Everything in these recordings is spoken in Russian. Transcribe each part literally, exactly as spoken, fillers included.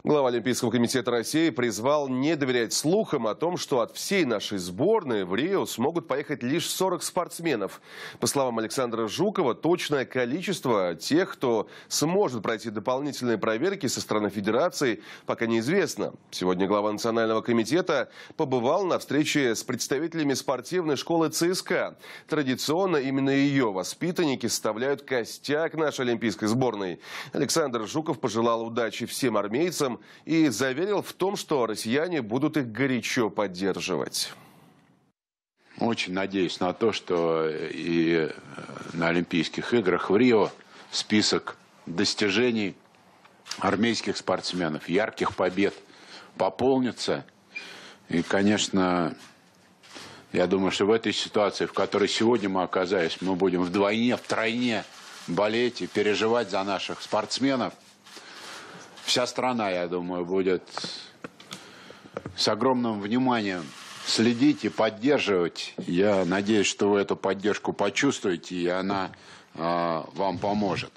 Глава Олимпийского комитета России призвал не доверять слухам о том, что от всей нашей сборной в Рио смогут поехать лишь сорок спортсменов. По словам Александра Жукова, точное количество тех, кто сможет пройти дополнительные проверки со стороны федерации, пока неизвестно. Сегодня глава Национального комитета побывал на встрече с представителями спортивной школы ЦСКА. Традиционно именно ее воспитанники составляют костяк нашей олимпийской сборной. Александр Жуков пожелал удачи всем армейцам и заверил в том, что россияне будут их горячо поддерживать. Очень надеюсь на то, что и на Олимпийских играх в Рио список достижений армейских спортсменов, ярких побед пополнится. И, конечно, я думаю, что в этой ситуации, в которой сегодня мы оказались, мы будем вдвойне, втройне болеть и переживать за наших спортсменов. Вся страна, я думаю, будет с огромным вниманием следить и поддерживать. Я надеюсь, что вы эту поддержку почувствуете, и она э, вам поможет.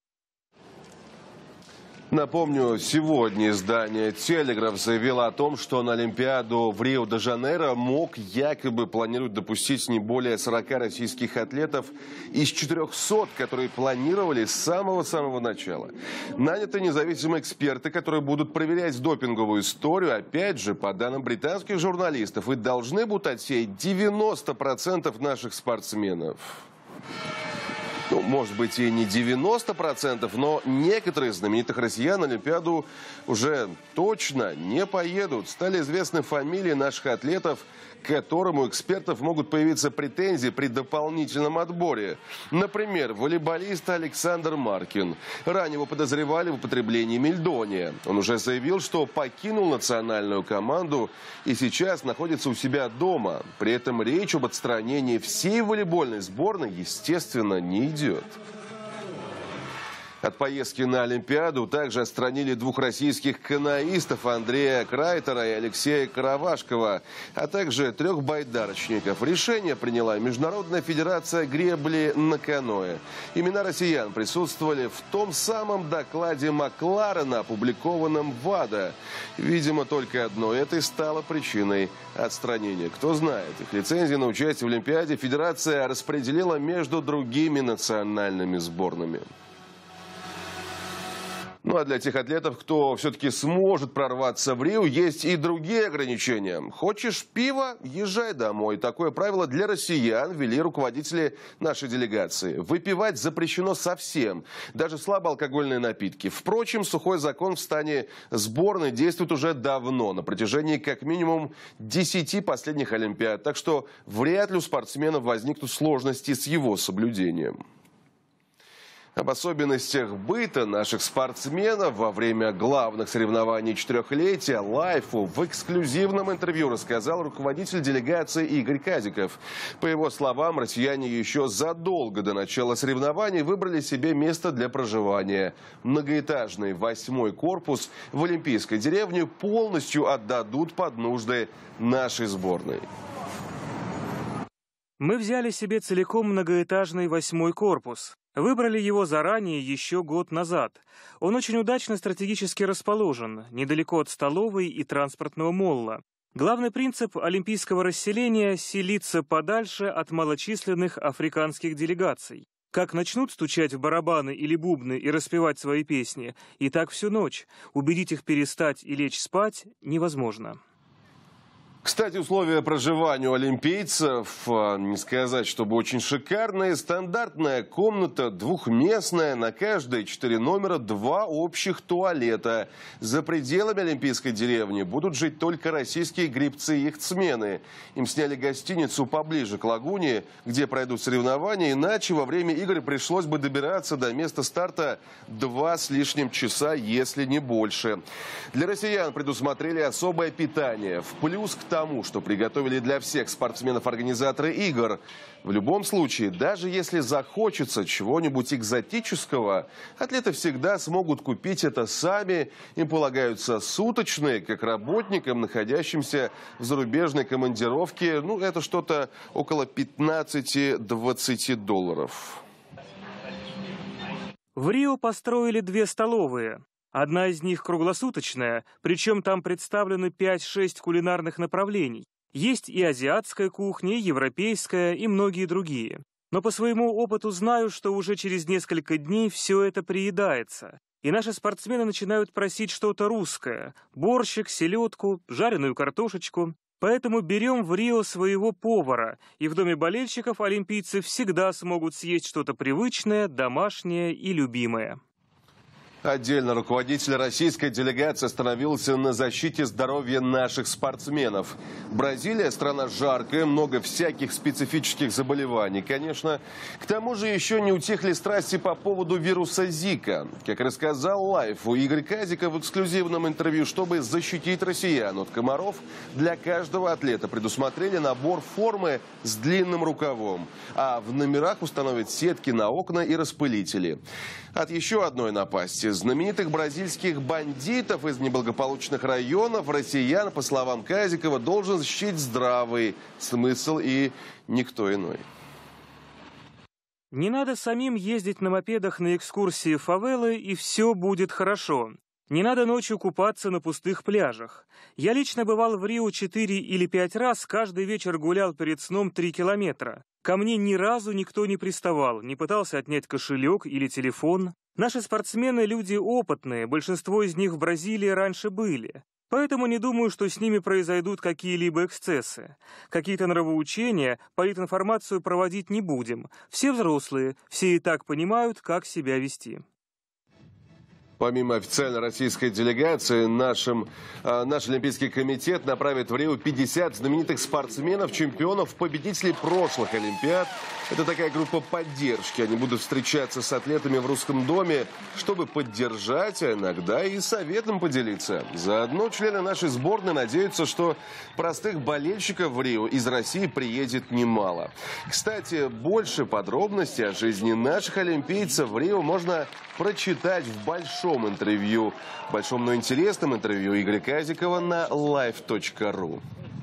Напомню, сегодня издание «Телеграф» заявило о том, что на Олимпиаду в Рио-де-Жанейро МОК якобы планирует допустить не более сорока российских атлетов из четырёхсот, которые планировали с самого-самого начала. Наняты независимые эксперты, которые будут проверять допинговую историю, опять же, по данным британских журналистов, и должны будут отсеять девяносто процентов наших спортсменов. Ну, может быть, и не девяносто процентов, но некоторые из знаменитых россиян на Олимпиаду уже точно не поедут. Стали известны фамилии наших атлетов, к которым у экспертов могут появиться претензии при дополнительном отборе. Например, волейболист Александр Маркин. Ранее его подозревали в употреблении мельдония. Он уже заявил, что покинул национальную команду и сейчас находится у себя дома. При этом речь об отстранении всей волейбольной сборной, естественно, не идет. От поездки на Олимпиаду также отстранили двух российских каноистов Андрея Крайтера и Алексея Каравашкова, а также трех байдарочников. Решение приняла Международная федерация гребли на каноэ. Имена россиян присутствовали в том самом докладе Макларена, опубликованном в ВАДА. Видимо, только одно это и стало причиной отстранения. Кто знает, их лицензии на участие в Олимпиаде федерация распределила между другими национальными сборными. Ну а для тех атлетов, кто все-таки сможет прорваться в Рио, есть и другие ограничения. Хочешь пива – езжай домой. Такое правило для россиян ввели руководители нашей делегации. Выпивать запрещено совсем, даже слабоалкогольные напитки. Впрочем, сухой закон в стане сборной действует уже давно, на протяжении как минимум десяти последних Олимпиад. Так что вряд ли у спортсменов возникнут сложности с его соблюдением. Об особенностях быта наших спортсменов во время главных соревнований четырехлетия Лайфу в эксклюзивном интервью рассказал руководитель делегации Игорь Казиков. По его словам, россияне еще задолго до начала соревнований выбрали себе место для проживания. Многоэтажный восьмой корпус в Олимпийской деревне полностью отдадут под нужды нашей сборной. Мы взяли себе целиком многоэтажный восьмой корпус. Выбрали его заранее, еще год назад. Он очень удачно стратегически расположен, недалеко от столовой и транспортного молла. Главный принцип олимпийского расселения – селиться подальше от малочисленных африканских делегаций. Как начнут стучать в барабаны или бубны и распевать свои песни, и так всю ночь. Убедить их перестать и лечь спать невозможно. Кстати, условия проживания у олимпийцев, не сказать, чтобы очень шикарные. Стандартная комната двухместная, на каждые четыре номера два общих туалета. За пределами олимпийской деревни будут жить только российские гребцы и яхтсмены. Им сняли гостиницу поближе к лагуне, где пройдут соревнования, иначе во время игр пришлось бы добираться до места старта два с лишним часа, если не больше. Для россиян предусмотрели особое питание. В плюс к тому, тому, что приготовили для всех спортсменов-организаторы игр. В любом случае, даже если захочется чего-нибудь экзотического, атлеты всегда смогут купить это сами. Им полагаются суточные, как работникам, находящимся в зарубежной командировке. Ну, это что-то около пятнадцати-двадцати долларов. В Рио построили две столовые. Одна из них круглосуточная, причем там представлены пять-шесть кулинарных направлений. Есть и азиатская кухня, и европейская, и многие другие. Но по своему опыту знаю, что уже через несколько дней все это приедается. И наши спортсмены начинают просить что-то русское – борщик, селедку, жареную картошечку. Поэтому берем в Рио своего повара, и в доме болельщиков олимпийцы всегда смогут съесть что-то привычное, домашнее и любимое. Отдельно руководитель российской делегации остановился на защите здоровья наших спортсменов. Бразилия – страна жаркая, много всяких специфических заболеваний. Конечно, к тому же еще не утихли страсти по поводу вируса Зика. Как рассказал Лайфу Игорь Казиков в эксклюзивном интервью, чтобы защитить россиян от комаров, для каждого атлета предусмотрели набор формы с длинным рукавом. А в номерах установят сетки на окна и распылители. От еще одной напасти – знаменитых бразильских бандитов из неблагополучных районов россиян, по словам Казикова, должен защитить здравый смысл и никто иной. Не надо самим ездить на мопедах на экскурсии в фавелы, и все будет хорошо. Не надо ночью купаться на пустых пляжах. Я лично бывал в Рио четыре или пять раз, каждый вечер гулял перед сном три километра. Ко мне ни разу никто не приставал, не пытался отнять кошелек или телефон. Наши спортсмены – люди опытные, большинство из них в Бразилии раньше были. Поэтому не думаю, что с ними произойдут какие-либо эксцессы. Какие-то нравоучения, политинформацию проводить не будем. Все взрослые, все и так понимают, как себя вести. Помимо официальной российской делегации, нашим, э, наш Олимпийский комитет направит в Рио пятьдесят знаменитых спортсменов, чемпионов, победителей прошлых Олимпиад. Это такая группа поддержки. Они будут встречаться с атлетами в Русском доме, чтобы поддержать, а иногда и советом поделиться. Заодно члены нашей сборной надеются, что простых болельщиков в Рио из России приедет немало. Кстати, больше подробностей о жизни наших олимпийцев в Рио можно прочитать в большом интервью, большом, но интересном интервью Игоря Казикова на лайф точка ру.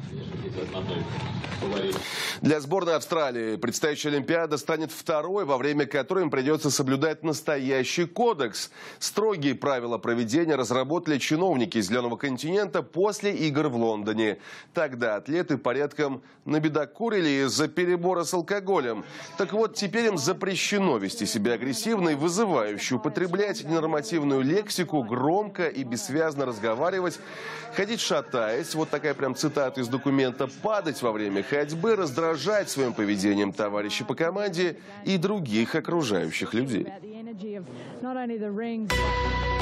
Для сборной Австралии предстоящая Олимпиада станет второй, во время которой им придется соблюдать настоящий кодекс. Строгие правила проведения разработали чиновники из Зеленого континента после игр в Лондоне. Тогда атлеты порядком набедокурили из-за перебора с алкоголем. Так вот, теперь им запрещено вести себя агрессивно и вызывающе, употреблять ненормативную лексику, громко и бессвязно разговаривать, ходить шатаясь, вот такая прям цитата из документа, падать во время ходьбы, раздражать своим поведением товарищей по команде и других окружающих людей.